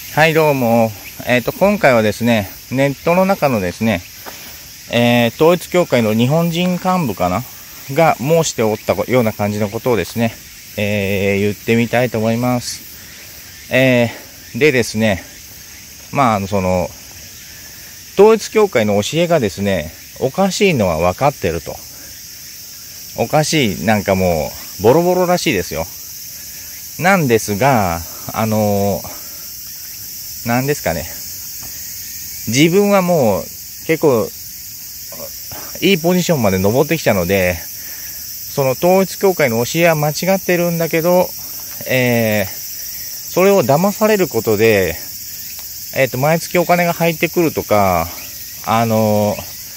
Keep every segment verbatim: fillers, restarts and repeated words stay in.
はい、どうも。えっと、今回はですね、ネットの中のですね、えー、統一教会の日本人幹部かなが申しておったような感じのことをですね、えー、言ってみたいと思います。えー、でですね、まあ、あの、その、統一教会の教えがですね、おかしいのは分かってると。おかしい、なんかもう、ボロボロらしいですよ。なんですが、あのー、なんですかね。自分はもう結構いいポジションまで登ってきたので、その統一教会の教えは間違ってるんだけど、えー、それを騙されることで、えっと、毎月お金が入ってくるとか、あの、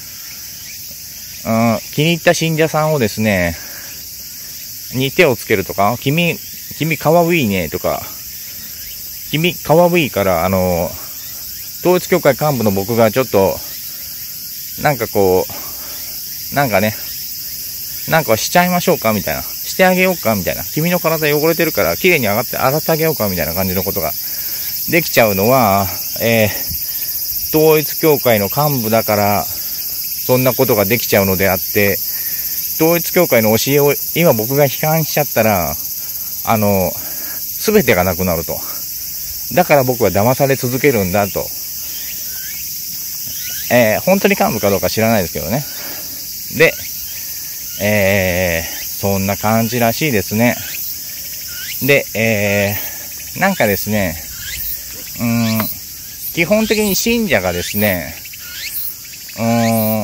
うん、気に入った信者さんをですね、に手をつけるとか、君、君かわいいねとか、君かわいいから、あの、統一教会幹部の僕がちょっと、なんかこう、なんかね、なんかしちゃいましょうかみたいな。してあげようかみたいな。君の体汚れてるから綺麗に上がって洗ってあげようかみたいな感じのことができちゃうのは、えー、統一教会の幹部だから、そんなことができちゃうのであって、統一教会の教えを今僕が批判しちゃったら、あの、すべてがなくなると。だから僕は騙され続けるんだと。えー、本当に幹部かどうか知らないですけどね。で、えー、そんな感じらしいですね。で、えー、なんかですね、うーん、基本的に信者がですね、うーん、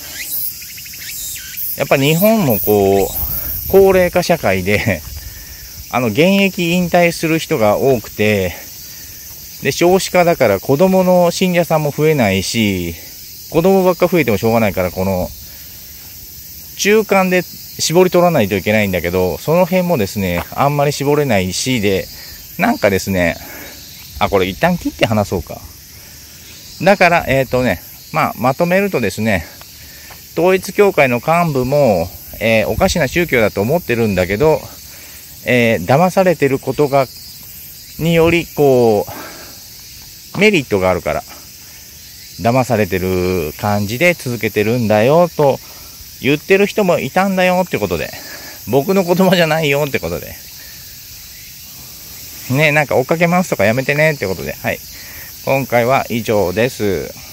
やっぱ日本もこう、高齢化社会で、あの、現役引退する人が多くて、で、少子化だから子供の信者さんも増えないし、子供ばっか増えてもしょうがないから、この、中間で絞り取らないといけないんだけど、その辺もですね、あんまり絞れないし、で、なんかですね、あ、これ一旦切って話そうか。だから、えっとね、まあ、まとめるとですね、統一教会の幹部も、えー、おかしな宗教だと思ってるんだけど、えー、騙されてることが、により、こう、メリットがあるから、騙されてる感じで続けてるんだよと言ってる人もいたんだよってことで、僕の言葉じゃないよってことで、ね、なんか追っかけますとかやめてねってことで、はい。今回は以上です。